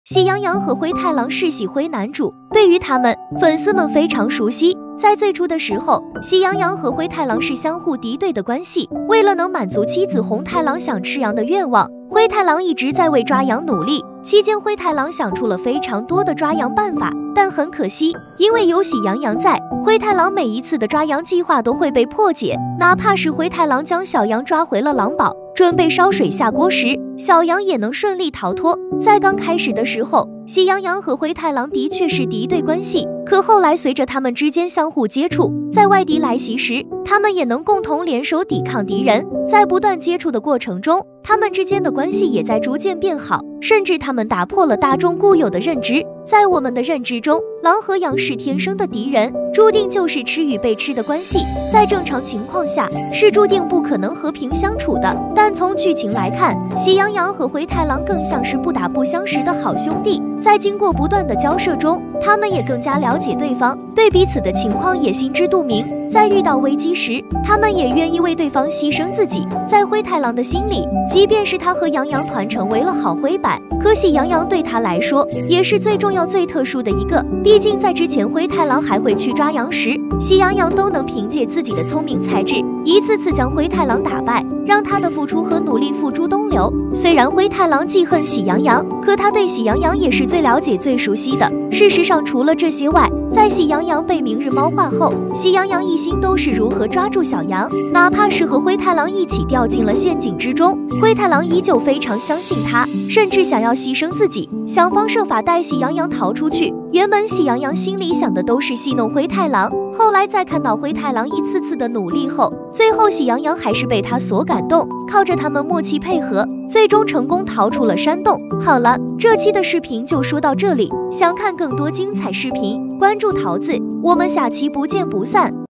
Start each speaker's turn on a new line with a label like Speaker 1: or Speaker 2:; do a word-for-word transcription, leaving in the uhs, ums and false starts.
Speaker 1: 喜羊羊和灰太狼是喜灰男主，对于他们，粉丝们非常熟悉。在最初的时候，喜羊羊和灰太狼是相互敌对的关系。为了能满足妻子红太狼想吃羊的愿望，灰太狼一直在为抓羊努力。期间，灰太狼想出了非常多的抓羊办法，但很可惜，因为有喜羊羊在，灰太狼每一次的抓羊计划都会被破解。哪怕是灰太狼将小羊抓回了狼堡，准备烧水下锅时，小羊也能顺利逃脱。在刚开始的时候，喜羊羊和灰太狼的确是敌对关系，可后来随着他们之间相互接触，在外敌来袭时，他们也能共同联手抵抗敌人。在不断接触的过程中，他们之间的关系也在逐渐变好，甚至他们打破了大众固有的认知。在我们的认知中，狼和羊是天生的敌人，注定就是吃与被吃的关系，在正常情况下是注定不可能和平相处的。但从剧情来看，喜羊羊和灰太狼更像是不打不相识的好兄弟，在经过不断的交涉中，他们也更加了解对方，对彼此的情况也心知肚明。在遇到危机时，他们也愿意为对方牺牲自己。在灰太狼的心里，即便是他和羊羊团成为了好灰板，可喜羊羊对他来说也是最重要最特殊的一个。毕竟在之前灰太狼还会去抓羊时，喜羊羊都能凭借自己的聪明才智，一次次将灰太狼打败，让他的付出和努力付诸东流。虽然灰太狼记恨喜羊羊，可他对喜羊羊也是最了解最熟悉的。事实上，除了这些外，在喜羊羊被明日猫化后，喜羊羊一心都是如何抓住小羊，哪怕是和灰太狼一起掉进了陷阱之中，灰太狼依旧非常相信他，甚至想要牺牲自己，想方设法带喜羊羊逃出去。原本喜羊羊心里想的都是戏弄灰太狼，后来在看到灰太狼一次次的努力后，最后喜羊羊还是被他所感动，靠着他们默契配合，最终成功逃出了山洞。好了，这期的视频就说到这里，想看更多精彩视频，关注桃子，我们下期不见不散。